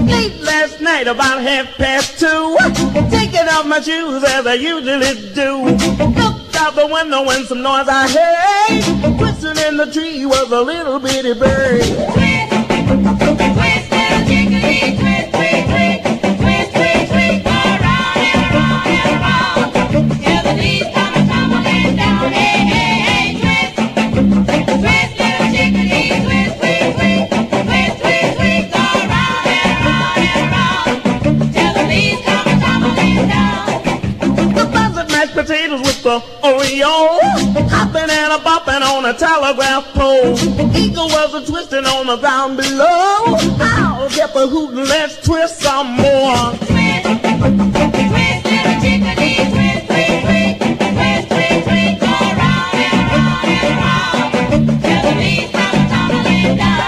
Late last night about 2:30, taking off my shoes as I usually do. Looked out the window when some noise I heard. Twisting in the tree was a little bitty bird. Twist, twist, little Chick-A-Dee, twist, twist, twist, twist, twist, twist, go round and round and round, till the leaves come tumbling down. Hey, hey, hey, twist, twist, little Chick-A-Dee, twist, twist, twist, twist, twist, twist, go round and round and round, till the leaves come tumbling down. The buzzard mashed potatoes with the Oreo, hopping and a bopping on a telegraph pole. Eagle was a twisting on the ground below. Owl kept a hooting, let's twist some more. Twist, twist, little Chick-A-Dee, twist, twist, twist, twist, twist, twist, go round and round and round, till the leaves come tumbling down.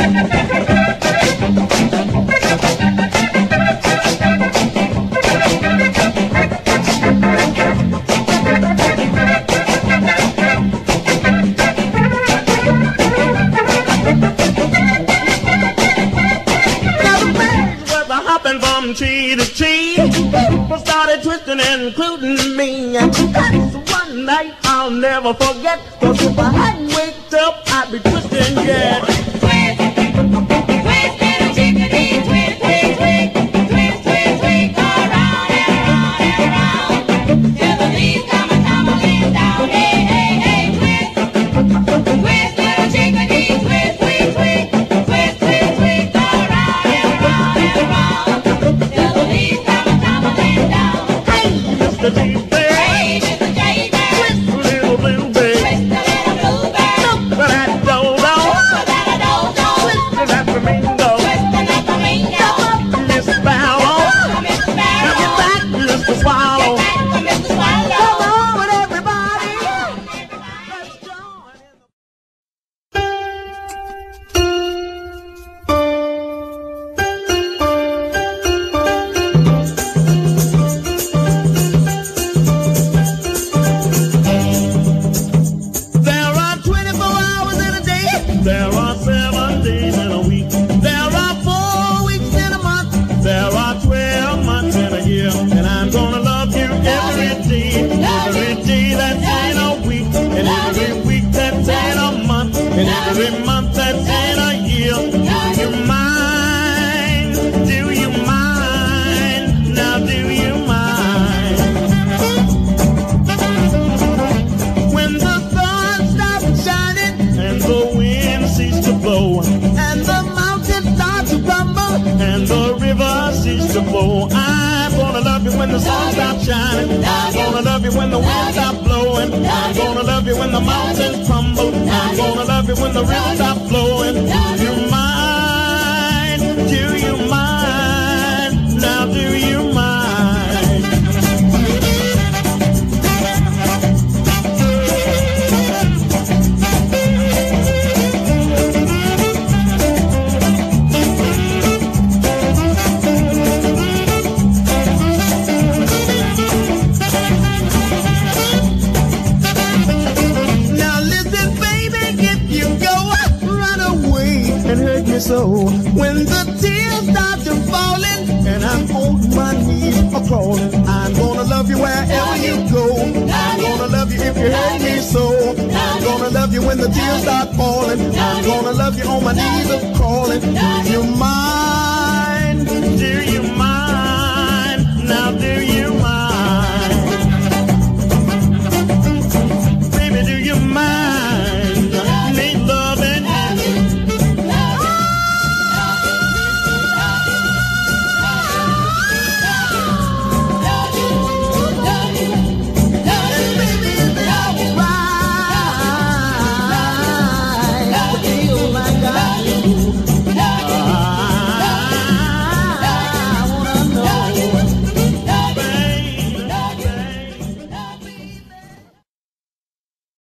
From tree to tree, people started twisting, including me. That's one night I'll never forget, 'cause if I hadn't waked up, I'd be twisting yet. Twist, twist, little Chick-A-Dee, twist, twist, twist, twist, twist, twist, go round and round and round, till the leaves come tumbling down. Hey, hey, hey, twist, twist, little Chick-A-Dee, twist, twist, twist, twist, twist, twist, go round and round and round, till the leaves come tumbling down. Hey, Mr. J-Bird, Hey, Mr. J-Bird, twist a little bluebird, twist a little bluebird, look for that dodo, look for that dodo, twist for that flamingo, twist that flamingo, Miss Sparrow, Mr. come Sparrow, back, Mr. Swallow. back to Mr. Swallow. Come on with everybody, let's join in the There are 24 hours in a day. There are 7 days in a week. There are 4 weeks in a month. There are 12 months in a year. And I'm gonna love you every day. Every day that's in a week. And every week that's in a month. And every month that's in a year. Do you mind? Do you mind? Now do you mind? When the sun stops shining and the wind ceases to blow and the mountains start to rumble and the river ceases to flow, I'm gonna love you when the sun stops shining. I'm gonna love you when the wind stops blowing. I'm gonna love you when the mountains crumble. I'm gonna love you when the river stops flowing. Do you mind? Do you mind? Now do you mind? Now listen, baby, if you go, run away and hurt me so. When the tears start to falling and I'm on my knees a crawling, I'm gonna love you wherever you go. I'm gonna love you if you hurt me so. I'm gonna love you when the tears start falling. I'm gonna love you on my knees a crawling. Do you mind? Do you mind?